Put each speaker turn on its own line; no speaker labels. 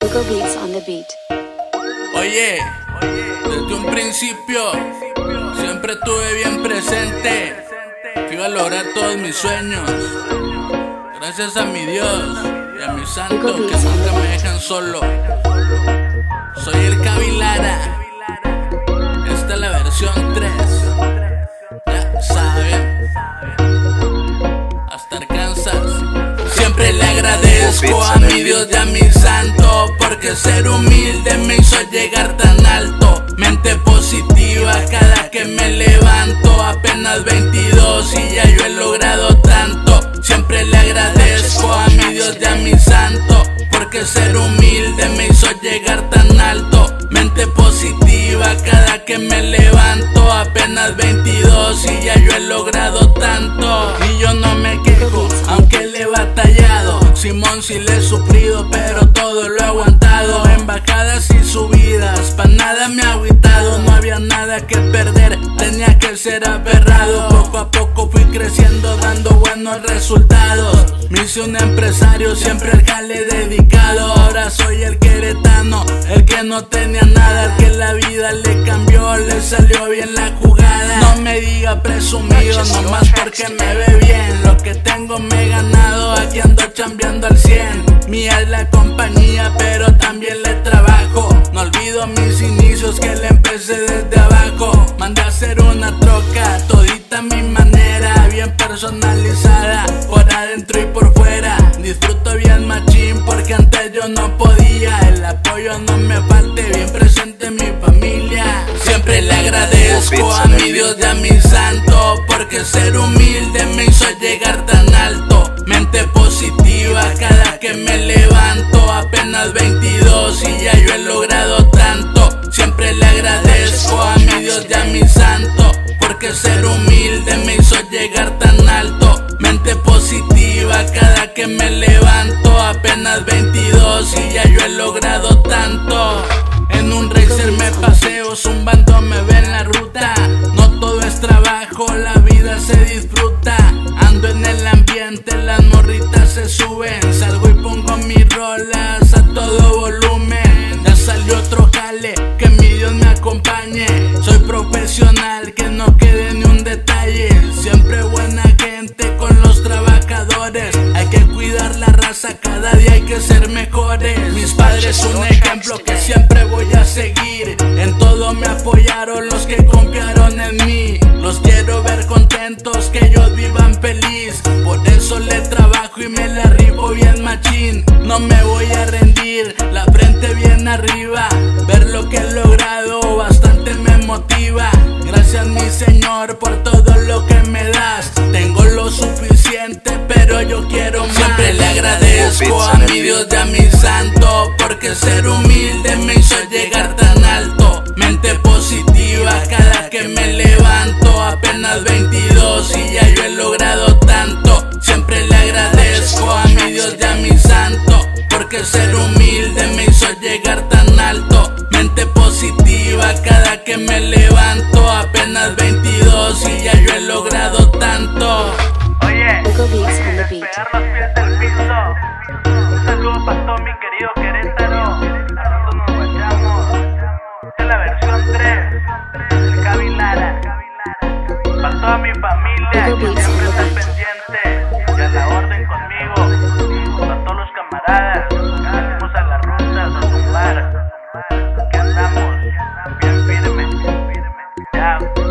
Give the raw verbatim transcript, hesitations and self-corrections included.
Pickle Beats on the beat.
Oye, desde un principio siempre tuve bien presente que iba a lograr todos mis sueños. Gracias a mi Dios y a mis santos que nunca me dejan solo. Soy el Cavilara. Esta es la versión tres. Ya saben. Hasta Arkansas. Siempre le agradezco a mi Dios y a mi santo, porque ser humilde me hizo llegar tan alto. Mente positiva cada que me levanto. Apenas veintidós y ya yo he logrado tanto. Siempre le agradezco a mi Dios y a mi santo, porque ser humilde me hizo llegar tan alto. Mente positiva cada que me levanto. Apenas veintidós y ya yo he logrado tanto. Y yo no me quejo, aunque le he batallado. Simón sí le he sufrido, pero todo lo he aguantado. En bajadas y subidas, pa' nada me ha agüitado. No había nada que perder, tenía que ser aferrado. Poco a poco fui creciendo, dando buenos resultados. Me hice un empresario, siempre al jale dedicado. Ahora soy el queretano, el que no tenía nada, el que la vida le cambió, le salió bien la jugada. No me diga presumido, nomás porque me ve bien. Lo que tengo me he ganado, aquí ando chambeando al cien. Mía es la compañía, pero también le trabajo. No olvido mis inicios, que le empecé desde abajo. Mandé a hacer una troca, todita a mi manera, bien personalizada, por adentro y por fuera. Disfruto bien machín, porque antes yo no podía. El apoyo no me falte, bien presente mi familia. Siempre le agradezco a mi Dios y a mi santo, porque ser humilde me hizo llegar tan alto. Mente positiva cada que me levanto. Apenas veintidós y ya yo he logrado tanto. Siempre le agradezco a mi Dios y a mi santo, porque ser humilde me hizo llegar tan alto. Mente positiva cada que me levanto. Apenas veintidós y ya yo he logrado tanto. En un racer me paseo, zumbando me ve en la ruta. No todo es trabajo, la vida se disfruta. Ando en el ambiente, las morritas se suben. Salgo y pongo mis rolas a todo volumen. Ya salió otro jale, que mi Dios me acompañe. Soy profesional, que no quede ni un detalle. Siempre buena gente con los trabajadores. Hay que cuidar la raza, cada día hay que ser mejores. Mis padres un ejemplo que siempre voy a seguir. En todo me apoyaron los que confiaron en mí. Los quiero ver contentos, que ellos vivan feliz. Por eso le trabajo y me la rifo bien machín. No me voy a rendir, la frente bien arriba. Ver lo que he logrado bastante me motiva. Gracias mi Señor por todo lo que me das. Tengo lo suficiente, pero yo quiero más. Siempre le agradezco a mi Dios y a mi santo, porque ser humilde me hizo llegar tan alto. Mente positiva cada que me levanto. Apenas veintidós y ya yo he logrado tanto. Siempre le agradezco a mi Dios y a mi santo, porque ser humilde me hizo llegar tan alto. Mente positiva cada que me levanto. Apenas veintidós y ya yo he logrado tanto.
Oye,
Pickle Beats on the beat.
pegar los pies del piso. Un saludo para todo mi querido Querétaro. A nosotros nos guachamos. Esta es la versión tres, el Cavilara. Para toda mi familia, que siempre está pendiente y a la orden conmigo. Para todos los camaradas, salimos a las rutas a zumbar. Que andamos bien firme. Ya.